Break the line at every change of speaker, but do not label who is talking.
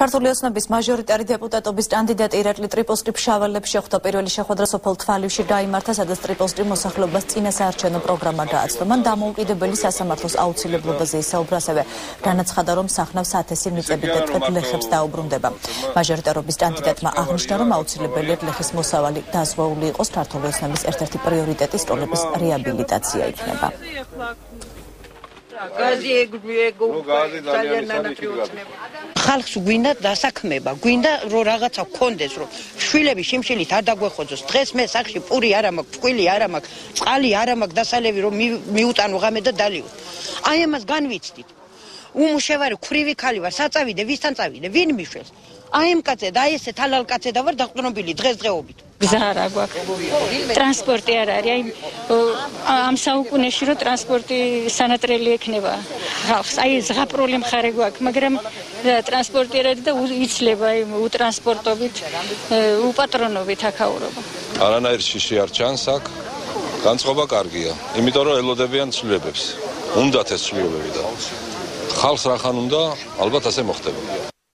ქართული ოცნების მაჟორიტარი დეპუტატობის კანდიდატი ირაკლი ტრიპოსტი ფშაველებს შეხვდა. პირველი შეხვედრა სოფელ თვალივში გაიმართა, სადაც ტრიპოსტი მოსახლეობას წინასაარჩევნო პროგრამა გააცნო. მან დამოუკიდებელი სასამართლოს აუცილებლობაზე ისაუბრა, ასევე განაცხადა, რომ სახნავს 1000 მიწები და ტყე-ლეხებს დაუბრუნდება. მაჟორიტარობის კანდიდატმა აღნიშნა, რომ აუცილებელია ლეხის მოსავალი დაზღვეული იყოს. ქართული ოცნების ერთ-ერთი პრიორიტეტი სკოლების რეაბილიტაცია იქნება.
ხალხს გვინდა დასაქმება, გვინდა რომ რაღაცა გქონდეს, რომ შვილები შიმშილით არ დაგვეხოძოს. დღეს მე სახში პური არ მაქვს, ფქვილი არ მაქვს, წყალი არ მაქვს დასალევი რომ მიუტანო ღამე და დალიოთ. აი ამას განვიცდით. უმუშევარი ქვრივი ხალი ვარ, საწავიდე, ვისთან წავიდე, ვინ მიშველს? აი ამ კაცე და აი ესე თალალ კაცე და ვარ დაყრდნობილი დღესდღეობით.
გზა არ აქვს. ტრანსპორტი არ არის. აი ამ საუკუნეში რომ ტრანსპორტი სანატრელი ექნება ხალხს. აი ზღაპრული მხარე გვაქვს, მაგრამ ტრანსპორტი არ არის და იცლება აი უტრანსპორტობით, უპატრონობით აქაურობა.
არანაირ შიში არ ჩანს აქ. განწყობა კარგია, იმიტომ რომ ელოდებიან ცვლილებებს. უნდათ ეს ცვლილებები და ხალხს რახან უნდა, ალბათ ასე მოხდება.